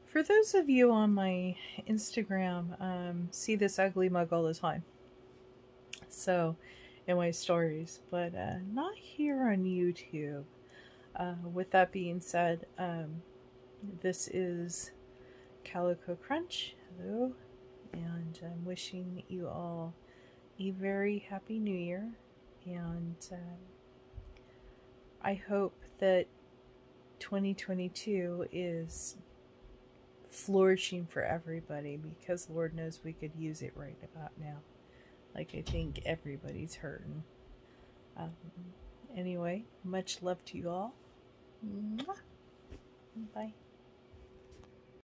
For those of you on my Instagram, see this ugly mug all the time. So, in my stories, but not here on YouTube. With that being said, this is Calico Crunch. Hello, and I'm wishing you all a very happy New Year, and I hope that 2022 is flourishing for everybody, because Lord knows we could use it right about now. Like, I think everybody's hurting. Anyway, much love to you all. Mwah. Bye.